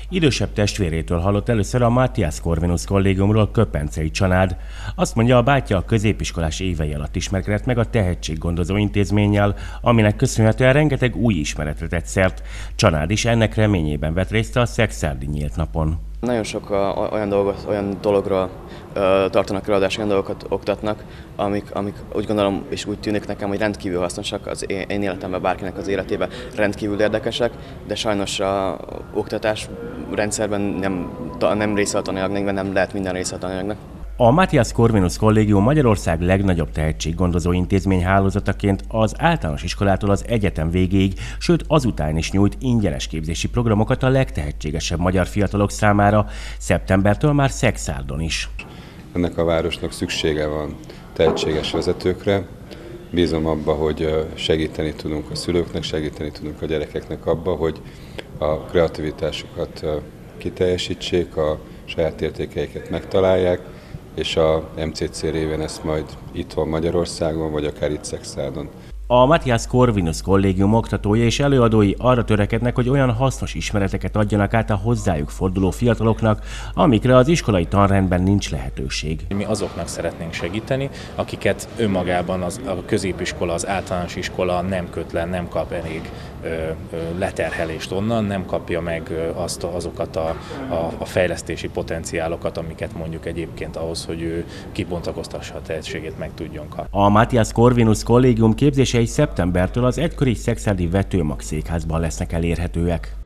Idősebb testvérétől hallott először a Matthias Corvinus kollégiumról Köpencei Csanád. Azt mondja, a bátyja a középiskolás évei alatt ismerkedett meg a tehetséggondozó intézménnyel, aminek köszönhetően rengeteg új ismeretre tett szert. Csanád is ennek reményében vett részt a Szekszárdi nyílt napon. Nagyon sok olyan dologról tartanak előadást, olyan dolgokat oktatnak, amik úgy gondolom és úgy tűnik nekem, hogy rendkívül hasznosak az én életemben, bárkinek az életében rendkívül érdekesek, de sajnos az oktatás rendszerben nem része a tananyagnak, nem lehet minden része a tananyagnak. A Matthias Corvinus Kollégium Magyarország legnagyobb tehetséggondozó intézmény hálózataként az általános iskolától az egyetem végéig, sőt azután is nyújt ingyenes képzési programokat a legtehetségesebb magyar fiatalok számára, szeptembertől már Szekszárdon is. Ennek a városnak szüksége van tehetséges vezetőkre. Bízom abba, hogy segíteni tudunk a szülőknek, segíteni tudunk a gyerekeknek abba, hogy a kreativitásukat kiteljesítsék, a saját értékeiket megtalálják, és a MCC révén ezt majd itthon Magyarországon, vagy akár itt Szekszárdon. A Matthias Corvinus Kollégium oktatói és előadói arra törekednek, hogy olyan hasznos ismereteket adjanak át a hozzájuk forduló fiataloknak, amikre az iskolai tanrendben nincs lehetőség. Mi azoknak szeretnénk segíteni, akiket önmagában a középiskola, az általános iskola nem köt le, nem kap elég leterhelést onnan, nem kapja meg azokat a fejlesztési potenciálokat, amiket mondjuk egyébként ahhoz, hogy ő kibontakoztassa a tehetségét, meg tudjon kapni. A Matthias Corvinus Kollégium képzései szeptembertől az egykori szekszárdi Vetőmag székházban lesznek elérhetőek.